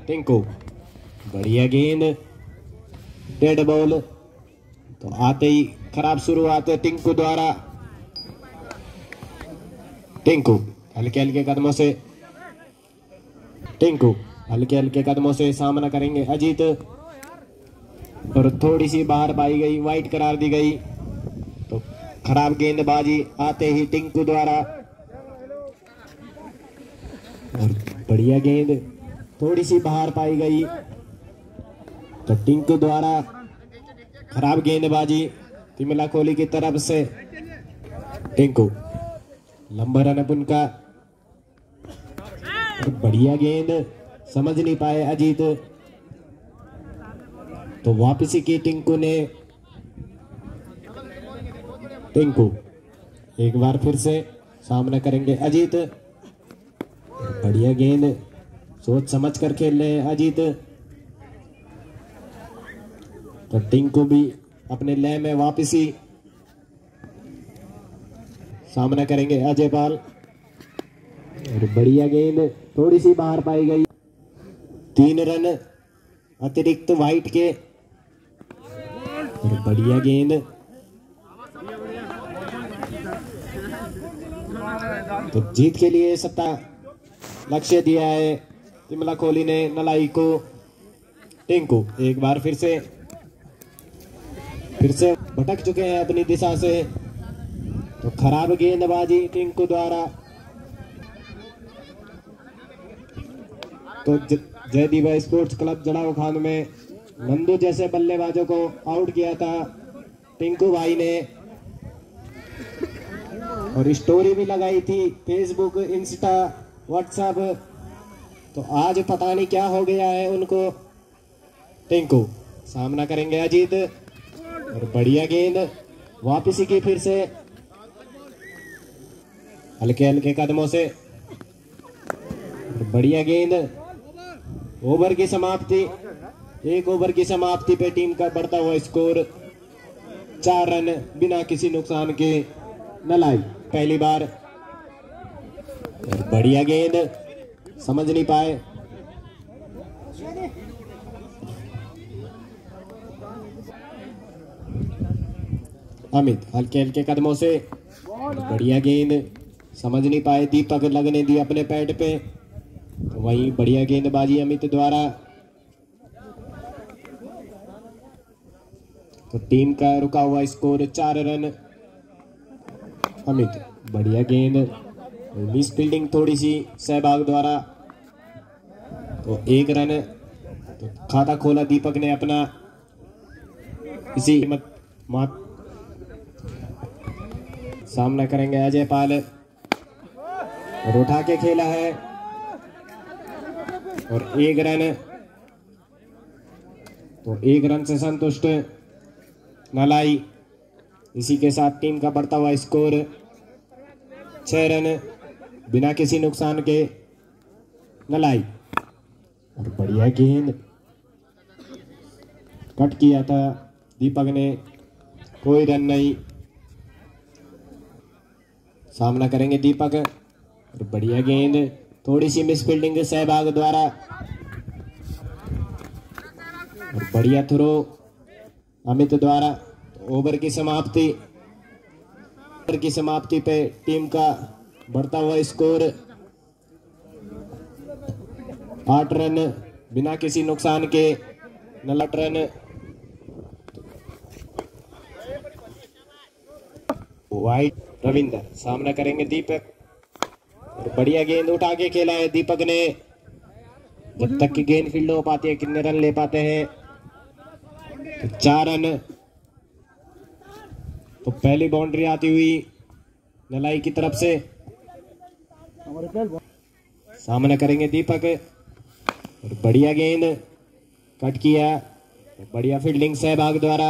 टिंकू, बढ़िया गेंद, dead ball. तो आते ही खराब शुरुआत टिंकू द्वारा। टिंकू हल्के हल्के कदमों से, टिंकू हल्के हल्के कदमों से सामना करेंगे अजीत, और थोड़ी सी बाहर पाई गई, वाइट करार दी गई। तो खराब गेंदबाजी आते ही टिंकू द्वारा, और बढ़िया गेंद थोड़ी सी बाहर पाई गई। तो टिंकू द्वारा खराब गेंदबाजी तिमिला कोहली की तरफ से। टिंकू लंबा रन अप उनका, बढ़िया गेंद, समझ नहीं पाए अजीत। तो वापसी की टिंकू ने। टिंकू एक बार फिर से सामना करेंगे अजीत, बढ़िया गेंद, सोच समझ कर खेल रहे हैं अजीत। तो टिंकू भी अपने लय में वापसी, सामना करेंगे अजय पाल, और बढ़िया गेंद थोड़ी सी बाहर पाई गई। 3 रन अतिरिक्त वाइट के, और बढ़िया गेंद। तो जीत के लिए 7 लक्ष्य दिया है तिमिला कोहली ने नलाई को। टिंकू एक बार फिर से भटक चुके हैं अपनी दिशा से। तो खराब गेंदबाजी टिंकू द्वारा। तो जयदीप स्पोर्ट्स क्लब जड़ाऊ खान में नंदू जैसे बल्लेबाजों को आउट किया था टिंकू भाई ने, और स्टोरी भी लगाई थी फेसबुक, इंस्टा, व्हाट्सएप। तो आज पता नहीं क्या हो गया है उनको। टिंकू सामना करेंगे अजीत, और बढ़िया गेंद, वापसी की फिर से हल्के हल्के कदमों से, बढ़िया गेंद। ओवर की समाप्ति, 1 ओवर की समाप्ति पे टीम का बढ़ता हुआ स्कोर 4 रन बिना किसी नुकसान के नलाई पहली बार। बढ़िया गेंद, समझ नहीं पाए। अमित हल्के हल्के कदमों से, बढ़िया गेंद, समझ नहीं पाए। दीपक लगने दी अपने पैड पे, तो वही बढ़िया गेंदबाजी अमित द्वारा। तो टीम का रुका हुआ स्कोर 4 रन। अमित बढ़िया गेंद, मिस फील्डिंग थोड़ी सी सहवाग द्वारा। तो 1 रन। तो खाता खोला दीपक ने अपना, इसी सामना करेंगे अजय पाल, और उठा के खेला है, और 1 रन। तो 1 रन से संतुष्ट नलाई। इसी के साथ टीम का बढ़ता हुआ स्कोर 6 रन बिना किसी नुकसान के नलाई। और बढ़िया गेंद, कट किया था दीपक ने, कोई रन नहीं। सामना करेंगे दीपक, और बढ़िया गेंद, थोड़ी सी मिस फील्डिंग सहवाग द्वारा, और बढ़िया थ्रो अमित द्वारा। ओवर की समाप्ति पे टीम का बढ़ता हुआ स्कोर 8 रन बिना किसी नुकसान के 8 रन। वाइट रविंदर सामना करेंगे दीपक, और बढ़िया गेंद उठा के खेला है दीपक ने। जब तक की गेंद फील्ड हो पाती है, कितने रन ले पाते हैं? तो 4 रन। तो पहली बाउंड्री आती हुई नलाई की तरफ से। सामना करेंगे दीपक, और बढ़िया गेंद, कट किया, बढ़िया फील्डिंग सहवाग द्वारा।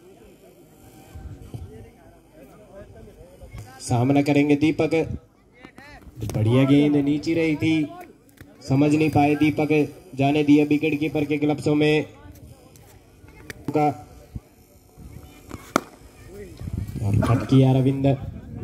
सामना करेंगे दीपक, बढ़िया गेंद, नीचे रही थी, समझ नहीं पाए दीपक, जाने दिया विकेट कीपर के ग्लव्सों में का, और कट किया रविंदर।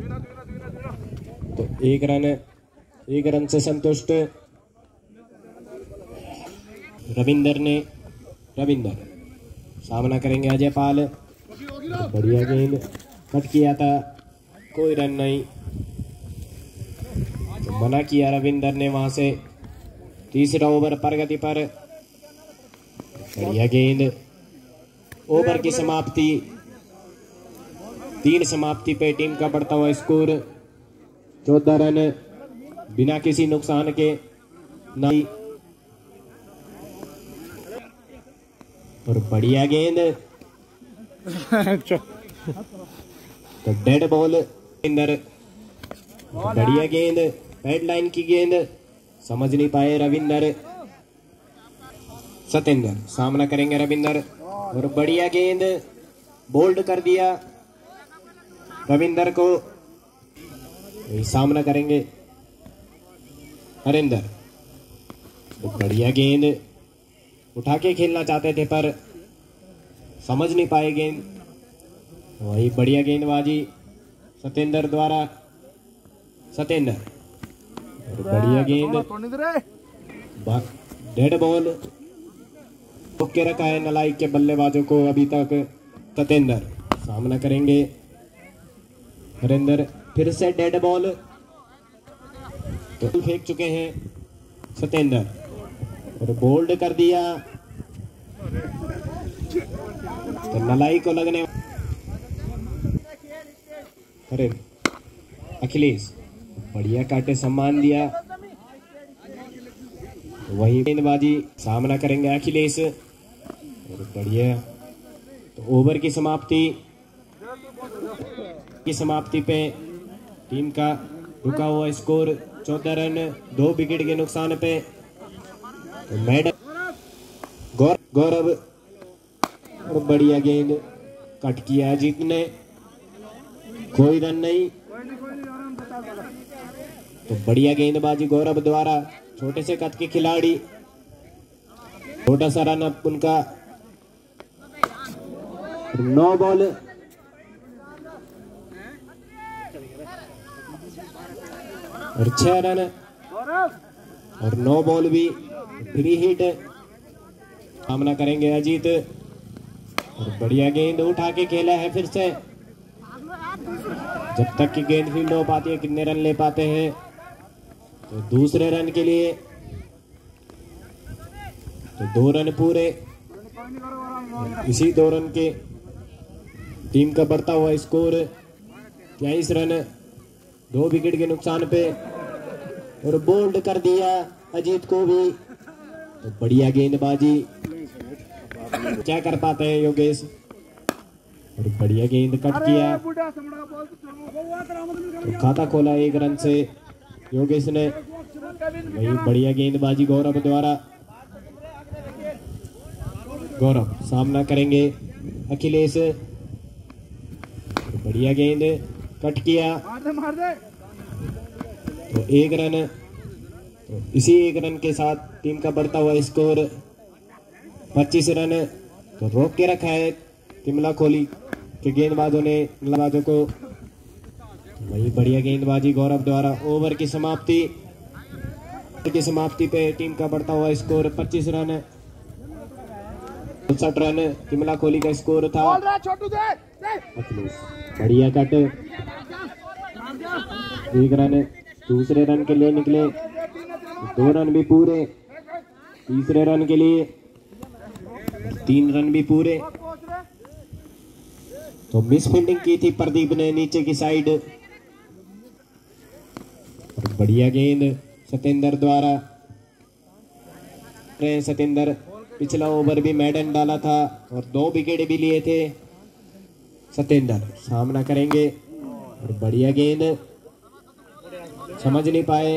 तो 1 रन से संतुष्ट रविंदर सामना करेंगे अजय पाल। बढ़िया गेंद कट किया था, कोई रन नहीं, तो मना किया रविंदर ने वहां से। तीसरा ओवर प्रगति पर। बढ़िया गेंद, ओवर की समाप्ति, 3 समाप्ति पे टीम का बढ़ता हुआ स्कोर 14 रन बिना किसी नुकसान के नहीं। और बढ़िया गेंद तो डेड बॉल अंदर। बढ़िया गेंद, हेड लाइन की गेंद, समझ नहीं पाए रविंदर। सतेंद्र सामना करेंगे रविंदर, और बढ़िया गेंद बोल्ड कर दिया रविंदर को। सामना करेंगे हरिंदर। तो बढ़िया गेंद उठा के खेलना चाहते थे पर समझ नहीं पाए गेंद। वही बढ़िया गेंदबाजी सतेंद्र द्वारा। सतेंद्र बढ़िया गेंद, डेड बॉल रोक रखा है नलाइक के बल्लेबाजों को अभी तक। सतेंद्र सामना करेंगे हरिंदर, फिर से डेड बॉल तो फेंक चुके हैं सतेंद्र, और बोल्ड कर दिया तो नलाई को लगने। अरे अखिलेश बढ़िया काटे, सम्मान दिया। वही गेंदबाजी सामना करेंगे अखिलेश, और बढ़िया। तो ओवर की समाप्ति पे टीम का रुका हुआ स्कोर 14 रन 2 विकेट के नुकसान पे। तो मैडम गौरव, और बढ़िया गेंद कट किया अजीत ने, कोई रन नहीं। तो बढ़िया गेंदबाजी गौरव द्वारा, छोटे से कद के खिलाड़ी, छोटा सा रन अप उनका। 9 बॉल और 6 रन, और 9 बॉल भी फ्री हिट। सामना करेंगे अजीत, और बढ़िया गेंद उठा के खेला है फिर से। जब तक की गेंद फील्ड हो पाती है, कितने रन ले पाते हैं। तो दूसरे रन के लिए तो 2 रन पूरे, इसी 2 रन के टीम का बढ़ता हुआ स्कोर 23 रन 2 विकेट के नुकसान पे। और बोल्ड कर दिया अजीत को भी। तो बढ़िया गेंदबाजी, क्या कर पाते हैं योगेश, और बढ़िया गेंद कट किया। तो खाता खोला 1 रन से योगेश ने। वही बढ़िया गेंदबाजी गौरव द्वारा। गौरव सामना करेंगे अखिलेश, बढ़िया गेंद कट किया। तो 1 रन, तो इसी 1 रन के साथ टीम का बढ़ता हुआ स्कोर 25 रन। तो रोक के रखा है तिमला खोली के गेंदबाजों ने गेंदबाजों को। वही बढ़िया गेंदबाजी गौरव द्वारा। ओवर की समाप्ति पे टीम का बढ़ता हुआ स्कोर 25 रन 60 रन तिमला कोहली का स्कोर था। बढ़िया कट, 1 रन, दूसरे रन के लिए निकले, 2 रन भी पूरे, तीसरे रन के लिए 3 रन भी पूरे। तो मिस फील्डिंग की थी प्रदीप ने नीचे की साइड। बढ़िया गेंद सतेंद्र द्वारा। सतेंद्र पिछला ओवर भी मैडन डाला था और 2 विकेट भी लिए थे। सतेंद्र सामना करेंगे, और बढ़िया गेंद, समझ नहीं पाए।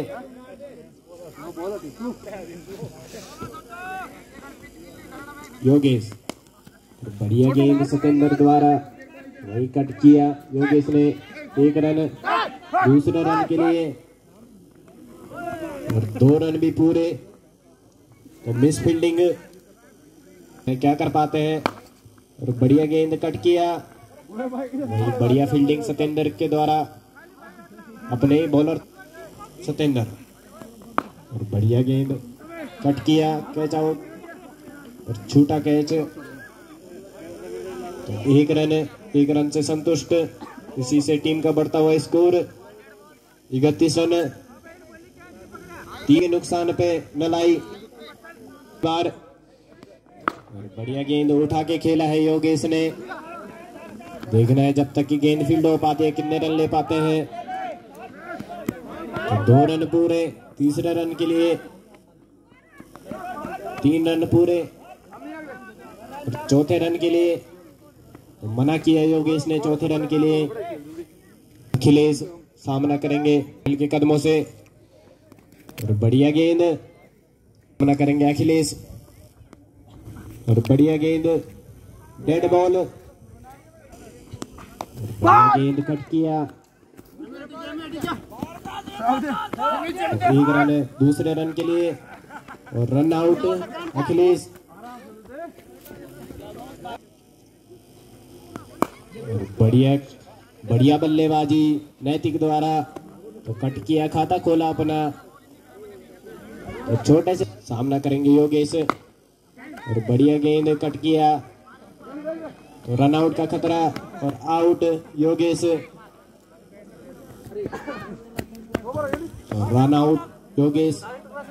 योगेश, बढ़िया गेंद सतेंद्र द्वारा, वही कट किया योगेश ने। 1 रन, दूसरे रन के लिए, और 2 रन भी पूरे। तो मिस फील्डिंग क्या कर पाते हैं, और बढ़िया गेंद कट किया। वही बढ़िया फील्डिंग सतेंद्र के द्वारा, अपने बॉलर सतेंद्र, और बढ़िया गेंद कट किया, कैच आउट। और छूटा कैच। तो एक रन से संतुष्ट। इसी से टीम का बढ़ता हुआ स्कोर 31 रन। 3 नुकसान पे नलाई बार। और बढ़िया गेंद उठा के खेला है योगेश ने। देखना है जब तक कि गेंद फील्ड हो पाती है कितने रन ले पाते हैं। तो 2 रन पूरे। तीसरे रन के लिए 3 रन पूरे। और चौथे रन के लिए तो मना किया योगेश ने। चौथे रन के लिए अखिलेश सामना करेंगे के कदमों से। और बढ़िया गेंद सामना करेंगे अखिलेश। और बढ़िया गेंद डेड बॉल। बढ़िया गेंद कट किया। 1 रन दूसरे रन के लिए और रन आउट अखिलेश। और बढ़िया बल्लेबाजी नैतिक द्वारा। तो कट किया, खाता खोला अपना। तो छोटे से सामना करेंगे योगेश। और बढ़िया गेंद कट किया। तो रन आउट का खतरा और out Yogesh. Run out Yogesh.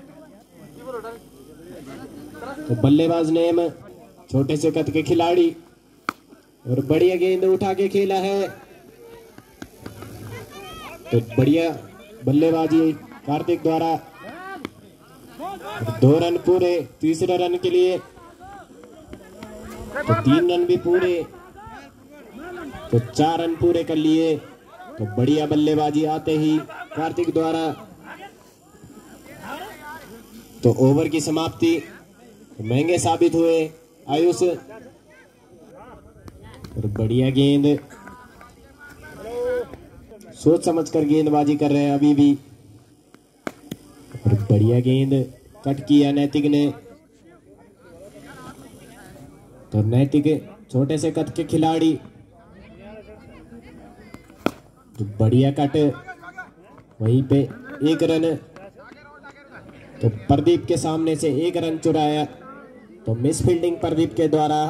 तो बल्लेबाज नेम छोटे से कद के खिलाड़ी। और बढ़िया गेंद उठा के खेला है। तो बढ़िया बल्लेबाजी कार्तिक द्वारा। 2 रन पूरे। तीसरे रन के लिए तो 3 रन भी पूरे। तो 4 रन पूरे कर लिए। तो बढ़िया बल्लेबाजी आते ही कार्तिक द्वारा। तो ओवर की समाप्ति। तो महंगे साबित हुए आयुष। और बढ़िया गेंद सोच समझकर गेंदबाजी कर रहे हैं अभी भी। और बढ़िया गेंद कट किया नैतिक ने। तो नैतिक छोटे से कद के खिलाड़ी। तो बढ़िया कट वहीं पे 1 रन। तो प्रदीप के सामने से 1 रन चुराया। तो मिस फील्डिंग प्रदीप के द्वारा।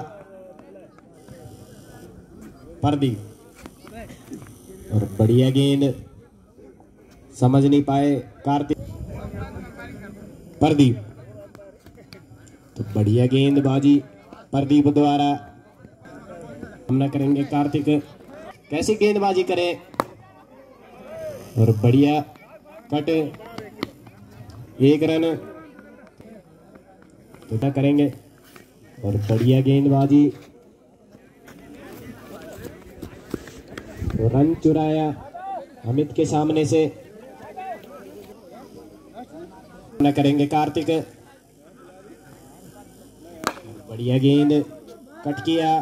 प्रदीप और बढ़िया गेंद समझ नहीं पाए कार्तिक। प्रदीप तो बढ़िया गेंदबाजी प्रदीप द्वारा। सामना करेंगे कार्तिक। कैसी गेंदबाजी करें। और बढ़िया कट 1 रन तो क्या करेंगे। और बढ़िया गेंदबाजी तो रन चुराया अमित के सामने से। सामना करेंगे कार्तिक। बढ़िया गेंद कट किया।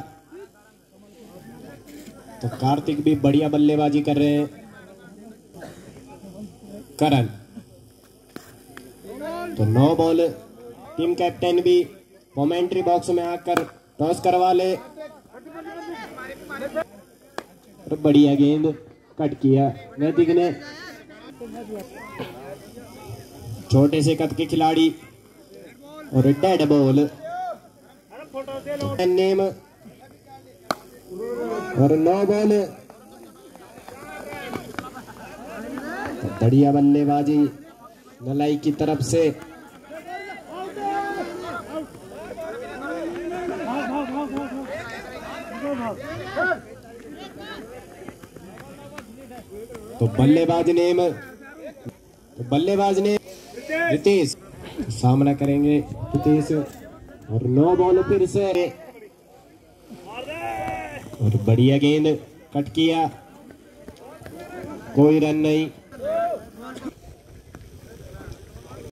तो कार्तिक भी बढ़िया बल्लेबाजी कर रहे हैं। करण तो 9 बॉल। टीम कैप्टन भी कमेंट्री बॉक्स में आकर टॉस करवा ले। और बढ़िया गेंद कट किया नैतिक ने। छोटे से कद के खिलाड़ी और डेड बॉल नेम। और 9 बॉल। बढ़िया बल्लेबाजी नलाई की तरफ से। तो बल्लेबाज ने रितेश सामना करेंगे रितेश। और 9 बॉल फिर से। और बढ़िया गेंद कट किया। कोई रन नहीं।